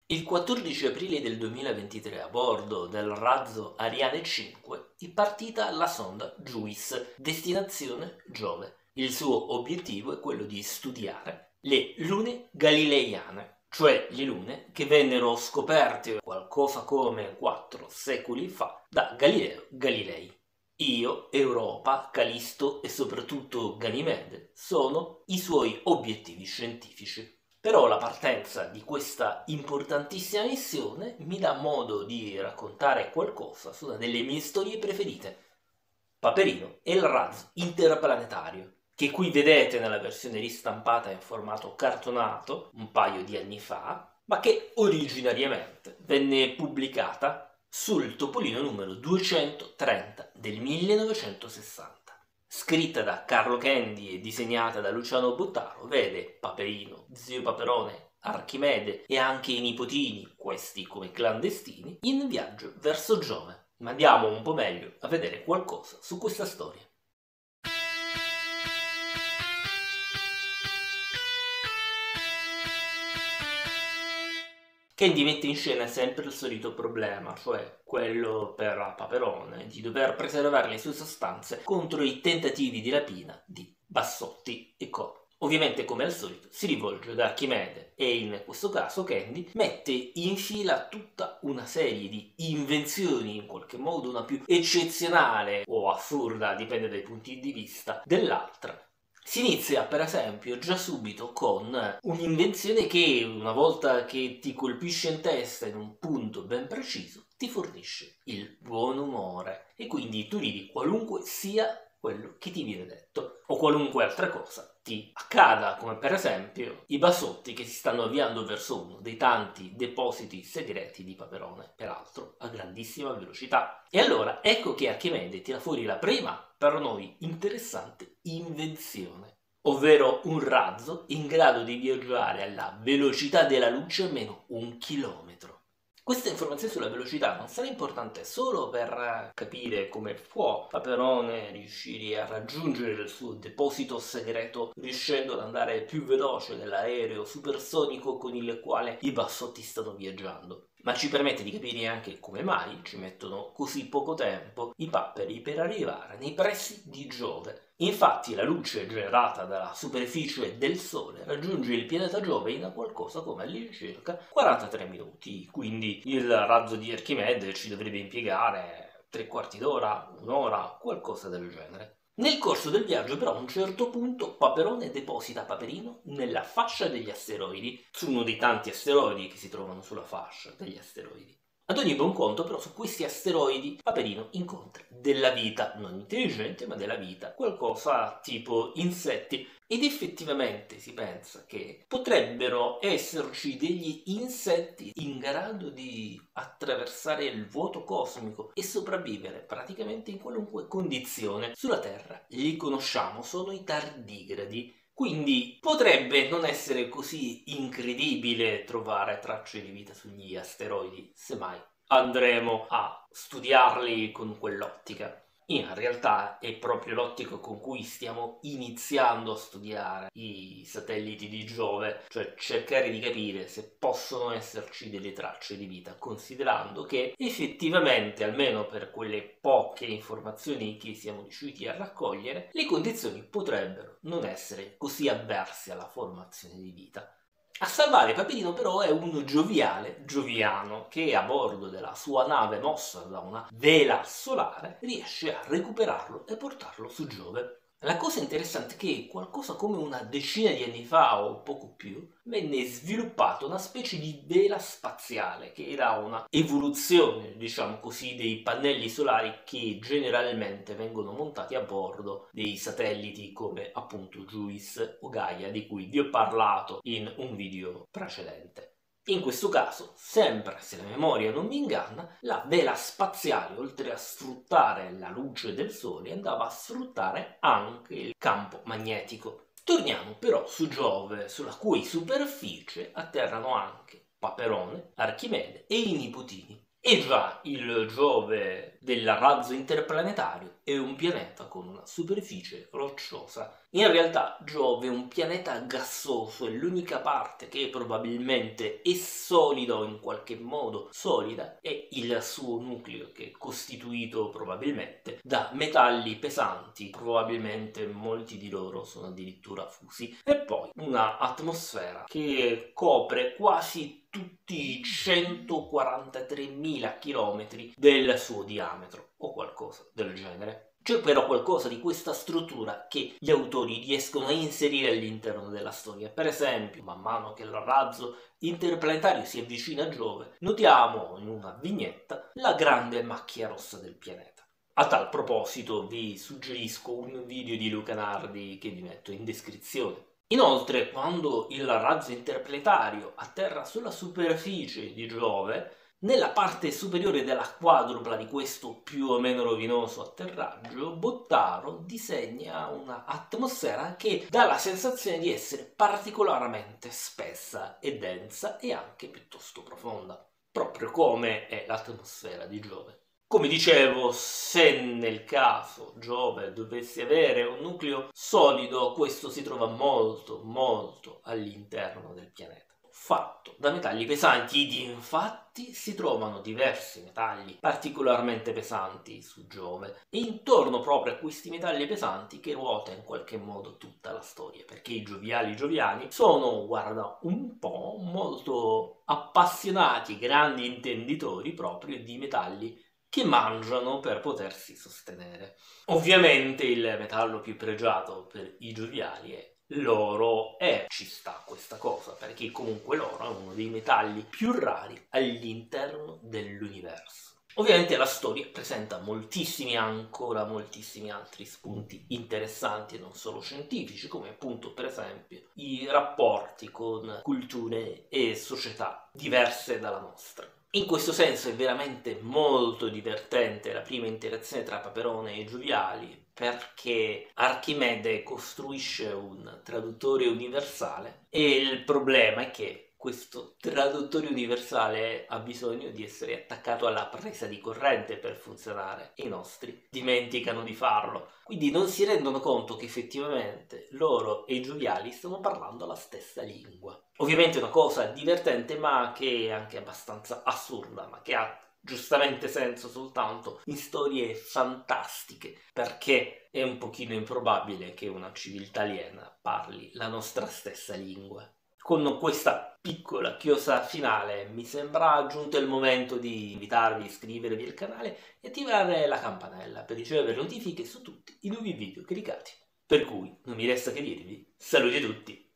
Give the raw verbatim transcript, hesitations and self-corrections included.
Il quattordici aprile del duemilaventitré, a bordo del razzo Ariane cinque, è partita la sonda JUICE, destinazione Giove. Il suo obiettivo è quello di studiare le lune galileiane, cioè le lune che vennero scoperte qualcosa come quattro secoli fa da Galileo Galilei. Io, Europa, Callisto e soprattutto Ganimede sono i suoi obiettivi scientifici. Però la partenza di questa importantissima missione mi dà modo di raccontare qualcosa su una delle mie storie preferite. Paperino è il razzo interplanetario, che qui vedete nella versione ristampata in formato cartonato un paio di anni fa, ma che originariamente venne pubblicata sul Topolino numero duecentotrenta del millenovecentosessanta. Scritta da Carlo Candy e disegnata da Luciano Bottaro, vede Paperino, zio Paperone, Archimede e anche i nipotini, questi come clandestini, in viaggio verso Giove. Ma andiamo un po' meglio a vedere qualcosa su questa storia. Candy mette in scena sempre il solito problema, cioè quello per Paperone di dover preservare le sue sostanze contro i tentativi di rapina di Bassotti e co. Ovviamente, come al solito, si rivolge ad Archimede e in questo caso Candy mette in fila tutta una serie di invenzioni, in qualche modo una più eccezionale o assurda, dipende dai punti di vista, dell'altra. Si inizia per esempio già subito con un'invenzione che una volta che ti colpisce in testa in un punto ben preciso ti fornisce il buon umore e quindi tu ridi qualunque sia quello che ti viene detto o qualunque altra cosa ti accada, come per esempio i Bassotti che si stanno avviando verso uno dei tanti depositi segreti di Paperone, peraltro a grandissima velocità. E allora ecco che Archimede tira fuori la prima per noi interessante invenzione, ovvero un razzo in grado di viaggiare alla velocità della luce almeno un chilometro. Questa informazione sulla velocità non sarà importante solo per capire come può Paperone riuscire a raggiungere il suo deposito segreto riuscendo ad andare più veloce dell'aereo supersonico con il quale i Bassotti stanno viaggiando, ma ci permette di capire anche come mai ci mettono così poco tempo i Paperi per arrivare nei pressi di Giove. Infatti la luce generata dalla superficie del Sole raggiunge il pianeta Giove in qualcosa come all'incirca quarantatré minuti, quindi il razzo di Archimede ci dovrebbe impiegare tre quarti d'ora, un'ora, qualcosa del genere. Nel corso del viaggio però a un certo punto Paperone deposita Paperino nella fascia degli asteroidi, su uno dei tanti asteroidi che si trovano sulla fascia degli asteroidi. Ad ogni buon conto però su questi asteroidi Paperino incontra della vita, non intelligente ma della vita, qualcosa tipo insetti, ed effettivamente si pensa che potrebbero esserci degli insetti in grado di attraversare il vuoto cosmico e sopravvivere praticamente in qualunque condizione sulla Terra. Li conosciamo, sono i tardigradi. Quindi potrebbe non essere così incredibile trovare tracce di vita sugli asteroidi, semmai andremo a studiarli con quell'ottica. In realtà è proprio l'ottica con cui stiamo iniziando a studiare i satelliti di Giove, cioè cercare di capire se possono esserci delle tracce di vita, considerando che effettivamente, almeno per quelle poche informazioni che siamo riusciti a raccogliere, le condizioni potrebbero non essere così avverse alla formazione di vita. A salvare Paperino però è un gioviale Gioviano che a bordo della sua nave mossa da una vela solare riesce a recuperarlo e portarlo su Giove. La cosa interessante è che qualcosa come una decina di anni fa o poco più venne sviluppata una specie di vela spaziale che era una evoluzione, diciamo così, dei pannelli solari che generalmente vengono montati a bordo dei satelliti come appunto JUICE o Gaia, di cui vi ho parlato in un video precedente. In questo caso, sempre se la memoria non mi inganna, la vela spaziale, oltre a sfruttare la luce del Sole, andava a sfruttare anche il campo magnetico. Torniamo però su Giove, sulla cui superficie atterrano anche Paperone, Archimede e i nipotini. E già il Giove del razzo interplanetario è un pianeta con una superficie rocciosa. In realtà Giove è un pianeta gassoso e l'unica parte che probabilmente è solida o in qualche modo solida è il suo nucleo, che è costituito probabilmente da metalli pesanti, probabilmente molti di loro sono addirittura fusi, e poi una atmosfera che copre quasi tutti i centoquarantatremila chilometri del suo diametro o qualcosa del genere. C'è però qualcosa di questa struttura che gli autori riescono a inserire all'interno della storia. Per esempio, man mano che il razzo interplanetario si avvicina a Giove, notiamo in una vignetta la grande macchia rossa del pianeta. A tal proposito vi suggerisco un video di Luca Nardi che vi metto in descrizione. Inoltre, quando il razzo interplanetario atterra sulla superficie di Giove, nella parte superiore della quadrupla di questo più o meno rovinoso atterraggio, Bottaro disegna una atmosfera che dà la sensazione di essere particolarmente spessa e densa e anche piuttosto profonda, proprio come è l'atmosfera di Giove. Come dicevo, se nel caso Giove dovesse avere un nucleo solido, questo si trova molto molto all'interno del pianeta, fatto da metalli pesanti, ed infatti si trovano diversi metalli particolarmente pesanti su Giove, e intorno proprio a questi metalli pesanti che ruota in qualche modo tutta la storia, perché i gioviali gioviani sono, guarda, un po' molto appassionati, grandi intenditori proprio di metalli che mangiano per potersi sostenere. Ovviamente il metallo più pregiato per i gioviali è l'oro, e ci sta questa cosa, perché comunque l'oro è uno dei metalli più rari all'interno dell'universo. Ovviamente la storia presenta moltissimi, ancora moltissimi altri spunti interessanti e non solo scientifici, come appunto per esempio i rapporti con culture e società diverse dalla nostra. In questo senso è veramente molto divertente la prima interazione tra Paperone e Gioviali, perché Archimede costruisce un traduttore universale e il problema è che questo traduttore universale ha bisogno di essere attaccato alla presa di corrente per funzionare e i nostri dimenticano di farlo. Quindi non si rendono conto che effettivamente loro e i gioviali stanno parlando la stessa lingua. Ovviamente è una cosa divertente, ma che è anche abbastanza assurda, ma che ha giustamente senso soltanto in storie fantastiche, perché è un pochino improbabile che una civiltà aliena parli la nostra stessa lingua. Con questa piccola chiosa finale mi sembra giunto il momento di invitarvi a iscrivervi al canale e attivare la campanella per ricevere notifiche su tutti i nuovi video caricati. Per cui non mi resta che dirvi saluti a tutti!